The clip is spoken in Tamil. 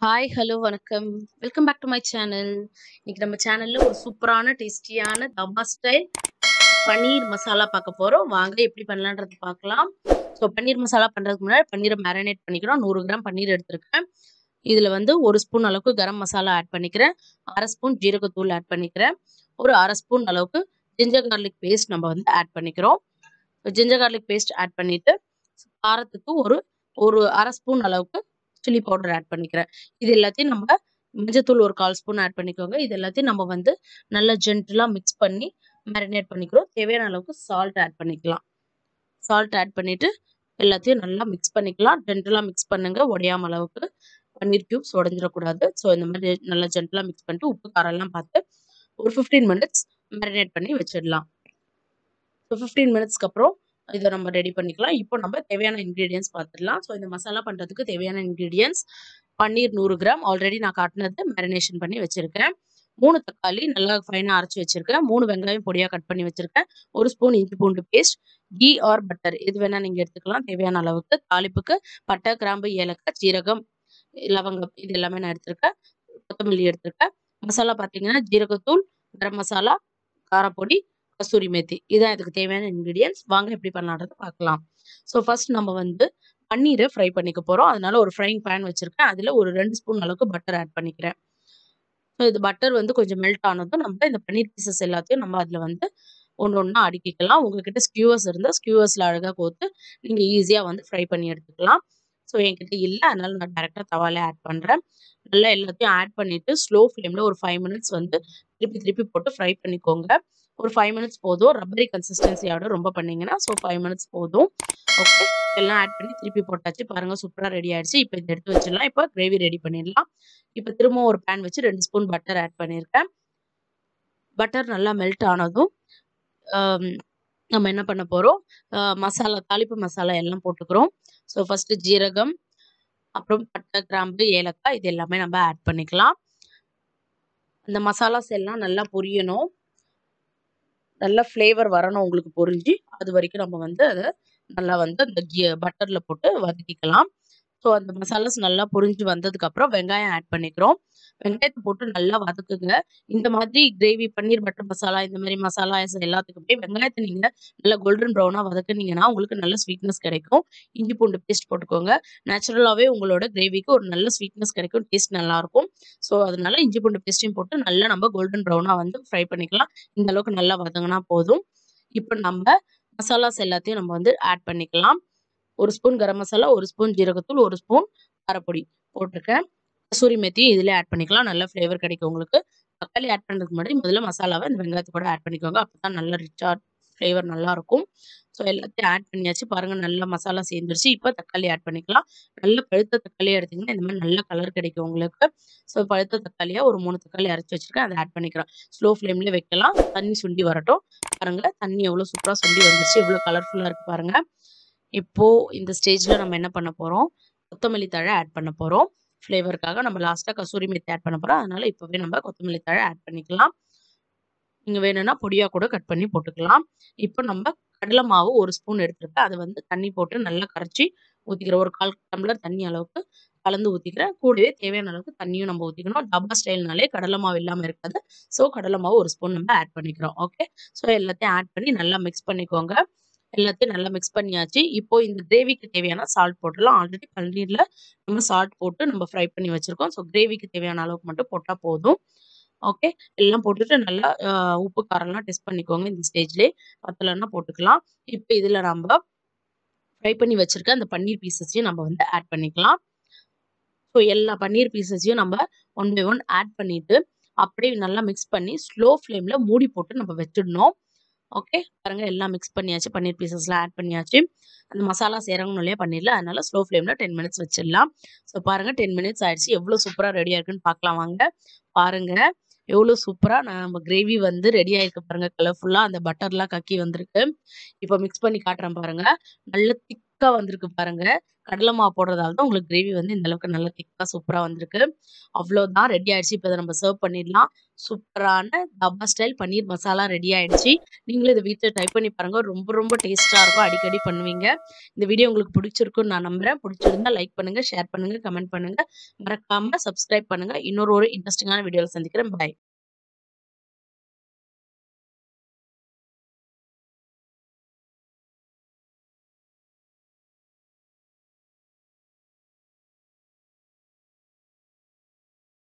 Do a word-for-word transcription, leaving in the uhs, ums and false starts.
ஹாய், ஹலோ, வணக்கம். Welcome back to my channel. இன்னைக்கு நம்ம சேனல்ல ஒரு சூப்பரான, டேஸ்டியான தாபா ஸ்டைல் பன்னீர் மசாலா பார்க்க போறோம். வாங்க எப்படி பண்ணலான்றது பார்க்கலாம். ஸோ பன்னீர் மசாலா பண்றதுக்கு முன்னாடி பன்னீரை மேரினேட் பண்ணிக்கிறோம். நூறு கிராம் பன்னீர் எடுத்திருக்கேன். இதுல வந்து ஒரு ஸ்பூன் அளவுக்கு கரம் மசாலா ஆட் பண்ணிக்கிறேன். அரை ஸ்பூன் ஜீரகத்தூள் ஆட் பண்ணிக்கிறேன். ஒரு அரை ஸ்பூன் அளவுக்கு ஜிஞ்சர் கார்லிக் பேஸ்ட் நம்ம வந்து ஆட் பண்ணிக்கிறோம். ஜிஞ்சர் கார்லிக் பேஸ்ட் ஆட் பண்ணிட்டு காரத்துக்கு ஒரு ஒரு அரை ஸ்பூன் அளவுக்கு சில்லி பவுடர் ஆட் பண்ணிக்கிறேன். இது எல்லாத்தையும் நம்ம மஞ்சத்தூள் ஒரு கால் ஸ்பூன் ஆட் பண்ணிக்கோங்க. இது எல்லாத்தையும் நம்ம வந்து நல்லா ஜென்டிலா மிக்ஸ் பண்ணி மேரினேட் பண்ணிக்கிறோம். தேவையான அளவுக்கு சால்ட் ஆட் பண்ணிக்கலாம். சால்ட் ஆட் பண்ணிட்டு எல்லாத்தையும் நல்லா மிக்ஸ் பண்ணிக்கலாம். ஜென்டிலா மிக்ஸ் பண்ணுங்க, உடையாம அளவுக்கு. பன்னீர் கியூப்ஸ் உடஞ்சிடக்கூடாது. ஸோ இந்த மாதிரி நல்லா ஜென்டிலா மிக்ஸ் பண்ணிட்டு உப்பு காரம் எல்லாம் பார்த்து ஒரு ஃபிஃப்டீன் மினிட்ஸ் மேரினேட் பண்ணி வச்சிடலாம். ஸோ ஃபிஃப்டீன் மினிட்ஸ்க்கு அப்புறம் இதை நம்ம ரெடி பண்ணிக்கலாம். இப்போ நம்ம தேவையான இன்க்ரீடியன்ஸ் பார்த்துடலாம். ஸோ இந்த மசாலா பண்ணுறதுக்கு தேவையான இன்க்ரீடியன்ஸ் பன்னீர் நூறு கிராம் ஆல்ரெடி நான் காட்டினது மேரினேஷன் பண்ணி வச்சிருக்கேன். மூணு தக்காளி நல்லா ஃபைனாக அரைச்சி வச்சிருக்கேன். மூணு வெங்காயம் பொடியாக கட் பண்ணி வச்சிருக்கேன். ஒரு ஸ்பூன் இஞ்சி பூண்டு பேஸ்ட், கீ ஆர் பட்டர் எது வேணால் நீங்கள் எடுத்துக்கலாம் தேவையான அளவுக்கு. தாளிப்புக்கு பட்டை, கிராம்பு, ஏலக்காய், சீரகம், லவங்கம் இது எல்லாமே நான் எடுத்திருக்கேன். கொத்தமல்லி எடுத்திருக்கேன். மசாலா பார்த்தீங்கன்னா ஜீரகத்தூள், கரம் மசாலா, காரப்பொடி, கசூரி மேத்தி இதான் இதுக்கு தேவையான இன்க்ரீடியன்ஸ். வாங்க எப்படி பண்ணலான்றதை பார்க்கலாம். ஸோ ஃபர்ஸ்ட் நம்ம வந்து பன்னீரை ஃப்ரை பண்ணிக்க போகிறோம். அதனால ஒரு ஃப்ரைங் பேன் வச்சுருக்கேன். அதில் ஒரு ரெண்டு ஸ்பூன் அளவுக்கு பட்டர் ஆட் பண்ணிக்கிறேன். ஸோ இது பட்டர் வந்து கொஞ்சம் மெல்ட் ஆனதும் நம்ம இந்த பன்னீர் பீசஸ் எல்லாத்தையும் நம்ம அதில் வந்து ஒன்று ஒன்றா அடுக்கிக்கலாம். உங்ககிட்ட ஸ்கியூவர்ஸ் இருந்தால் ஸ்கியூவர்ஸில் அழகாக கோர்த்து நீங்கள் ஈஸியாக வந்து ஃப்ரை பண்ணி எடுத்துக்கலாம். ஸோ என்கிட்ட இல்லை, அதனால நான் டேரெக்டாக தவாலே ஆட் பண்ணுறேன். நல்லா எல்லாத்தையும் ஆட் பண்ணிவிட்டு ஸ்லோ ஃப்ளேமில் ஒரு ஃபைவ் மினிட்ஸ் வந்து திருப்பி திருப்பி போட்டு ஃப்ரை பண்ணிக்கோங்க. ஒரு ஃபைவ் மினிட்ஸ் போதும். ரப்பரி கன்சிஸ்டன்சியோட ரொம்ப பண்ணிங்கன்னா ஸோ ஃபைவ் மினிட்ஸ் போதும். ஓகே, எல்லாம் ஆட் பண்ணி திருப்பி போட்டாச்சு. பாருங்கள் சூப்பராக ரெடி ஆகிடுச்சு. இப்போ இதை எடுத்து வச்சிடலாம். இப்போ கிரேவி ரெடி பண்ணிடலாம். இப்போ திரும்பவும் ஒரு பேன் வச்சு ரெண்டு ஸ்பூன் பட்டர் ஆட் பண்ணியிருக்கேன். பட்டர் நல்லா மெல்ட் ஆனதும் நம்ம என்ன பண்ண போகிறோம், மசாலா தாளிப்பு மசாலா எல்லாம் போட்டுக்கிறோம். ஸோ ஃபஸ்ட்டு ஜீரகம், அப்புறம் பட்டை, கிராம்பு, ஏலக்காய் இது எல்லாமே நம்ம ஆட் பண்ணிக்கலாம். இந்த மசாலாஸ் எல்லாம் நல்லா பொரியணும், நல்லா ஃப்ளேவர் வரணும் உங்களுக்கு பொரிஞ்சு. அது வரைக்கும் நம்ம வந்து அதை நல்லா வந்து அந்த கீ பட்டரில் போட்டு வதக்கிக்கலாம். ஸோ அந்த மசாலாஸ் நல்லா பொரிஞ்சு வந்ததுக்கப்புறம் வெங்காயம் ஆட் பண்ணிக்கிறோம். வெங்காயத்தை போட்டு நல்லா வதக்குங்க. இந்த மாதிரி கிரேவி பன்னீர் பட்டர் மசாலா இந்த மாதிரி மசாலா எல்லாத்துக்குமே வெங்காயத்தை நீங்கள் நல்லா கோல்டன் ப்ரௌனாக வதக்குனீங்கன்னா உங்களுக்கு நல்ல ஸ்வீட்னஸ் கிடைக்கும். இஞ்சி பூண்டு பேஸ்ட் போட்டுக்கோங்க. நேச்சுரலாகவே உங்களோட கிரேவிக்கு ஒரு நல்ல ஸ்வீட்னஸ் கிடைக்கும், டேஸ்ட் நல்லாயிருக்கும். ஸோ அதனால இஞ்சி பூண்டு பேஸ்ட்டையும் போட்டு நல்லா நம்ம கோல்டன் ப்ரௌனாக வந்து ஃப்ரை பண்ணிக்கலாம். இந்த அளவுக்கு நல்லா வதங்கினா போதும். இப்போ நம்ம மசாலாஸ் எல்லாத்தையும் நம்ம வந்து ஆட் பண்ணிக்கலாம். ஒரு ஸ்பூன் கரம் மசாலா, ஒரு ஸ்பூன் ஜீரகத்தூள், ஒரு ஸ்பூன் காரப்பொடி போட்டிருக்கேன். கசூரி மேத்தியும் இதில் ஆட் பண்ணிக்கலாம். நல்ல ஃப்ளேவர் கிடைக்கும் உங்களுக்கு. தக்காளி ஆட் பண்ணுறதுக்கு முன்னாடி முதல்ல மசாலாவை இந்த வெங்காயத்தை கூட ஆட் பண்ணிக்கோங்க. அப்போ தான் நல்லா ரிச்சாக ஃப்ளேவர் நல்லாயிருக்கும். ஸோ எல்லாத்தையும் ஆட் பண்ணியாச்சு. பாருங்கள் நல்லா மசாலா சேர்ந்துருச்சு. இப்போ தக்காளி ஆட் பண்ணிக்கலாம். நல்ல பழுத்த தக்காளியாக எடுத்திங்கன்னா இந்த மாதிரி நல்ல கலர் கிடைக்கும் உங்களுக்கு. ஸோ பழுத்த தக்காளியாக ஒரு மூணு தக்காளி அரைச்சி வச்சுருக்கேன், அதை ஆட் பண்ணிக்கிறேன். ஸ்லோ ஃப்ளேம்லேயே வைக்கலாம். தண்ணி சுண்டி வரட்டும். பாருங்கள் தண்ணி எவ்வளோ சூப்பராக சுண்டி வந்துருச்சு, எவ்வளோ கலர்ஃபுல்லாக இருக்குது பாருங்கள். இப்போ இந்த ஸ்டேஜ்ல நம்ம என்ன பண்ண போறோம், கொத்தமல்லி தழை ஆட் பண்ண போறோம். ஃப்ளேவருக்காக நம்ம லாஸ்ட்டாக கசூரி மேத்தி ஆட் பண்ண போறோம். அதனால இப்போவே நம்ம கொத்தமல்லி தழை ஆட் பண்ணிக்கலாம். நீங்க வேணும்னா பொடியா கூட கட் பண்ணி போட்டுக்கலாம். இப்போ நம்ம கடலை மாவு ஒரு ஸ்பூன் எடுத்துருக்கேன். அதை வந்து தண்ணி போட்டு நல்லா கரைச்சி ஊற்றிக்கிறேன். ஒரு கால் டம்ளர் தண்ணி அளவுக்கு கலந்து ஊற்றிக்கிறேன். கூடவே தேவையான அளவுக்கு தண்ணியும் நம்ம ஊற்றிக்கணும். டப்பா ஸ்டைல்னாலே கடலை மாவு இல்லாமல் இருக்காது. ஸோ கடலை மாவு ஒரு ஸ்பூன் நம்ம ஆட் பண்ணிக்கிறோம். ஓகே, ஸோ எல்லாத்தையும் ஆட் பண்ணி நல்லா மிக்ஸ் பண்ணிக்கோங்க. எல்லாத்தையும் நல்லா மிக்ஸ் பண்ணியாச்சு. இப்போ இந்த கிரேவிக்கு தேவையான சால்ட் போட்டுடலாம். ஆல்ரெடி பன்னீரில் நம்ம சால்ட் போட்டு நம்ம ஃப்ரை பண்ணி வச்சுருக்கோம். ஸோ கிரேவிக்கு தேவையான அளவுக்கு மட்டும் போட்டால் போதும். ஓகே, எல்லாம் போட்டுட்டு நல்லா உப்பு காரம்லாம் டெஸ்ட் பண்ணிக்கோங்க. இந்த ஸ்டேஜ்லேயே பத்தலைன்னா போட்டுக்கலாம். இப்போ இதில் நம்ம ஃப்ரை பண்ணி வச்சுருக்க அந்த பன்னீர் பீசஸையும் நம்ம வந்து ஆட் பண்ணிக்கலாம். ஸோ எல்லா பன்னீர் பீசஸையும் நம்ம ஒன் பை ஒன் ஆட் பண்ணிவிட்டு அப்படியே நல்லா மிக்ஸ் பண்ணி ஸ்லோ ஃப்ளேமில் மூடி போட்டு நம்ம வச்சிடணும். ஓகே, பாருங்கள் எல்லாம் மிக்ஸ் பண்ணியாச்சு. பன்னீர் பீசஸ்லாம் ஆட் பண்ணியாச்சு. அந்த மசாலா சேரணும் இல்லையா பன்னீரில், அதனால ஸ்லோ ஃப்ளேமில் டென் மினிட்ஸ் வச்சிடலாம். ஸோ பாருங்கள் டென் மினிட்ஸ் ஆயிடுச்சு. எவ்வளோ சூப்பராக ரெடியாக இருக்குன்னு பார்க்கலாம் வாங்க. பாருங்கள் எவ்வளோ சூப்பராக நம்ம கிரேவி வந்து ரெடி ஆகிருக்கு பாருங்கள். கலர்ஃபுல்லாக அந்த பட்டர்லாம் கக்கி வந்திருக்கு. இப்போ மிக்ஸ் பண்ணி காட்டுறேன் பாருங்கள். நல்ல திக்காக வந்திருக்கு பாருங்கள். கடலை மாவு போடுறதால தான் உங்களுக்கு கிரேவி வந்து இந்த அளவுக்கு நல்லா திக்கா சூப்பரா வந்திருக்கு. அவ்வளோதான் ரெடி ஆயிடுச்சு. இப்ப இத நம்ம சர்வ் பண்ணிடலாம். சூப்பரான தாபா ஸ்டைல் பன்னீர் மசாலா ரெடி ஆயிடுச்சு. நீங்களும் இத வீட்ல ட்ரை பண்ணி பாருங்க. ரொம்ப ரொம்ப டேஸ்ட்டா இருக்கும். அடிக்கடி பண்ணுவீங்க. இந்த வீடியோ உங்களுக்கு பிடிச்சிருக்குன்னு நான் நம்புறேன். பிடிச்சிருந்தா லைக் பண்ணுங்க, ஷேர் பண்ணுங்க, கமெண்ட் பண்ணுங்க. மறக்காம சப்ஸ்கிரைப் பண்ணுங்க. இன்னொரு ஒரு இன்ட்ரஸ்டிங்கான வீடியோல சந்திக்கிறேன். பாய்.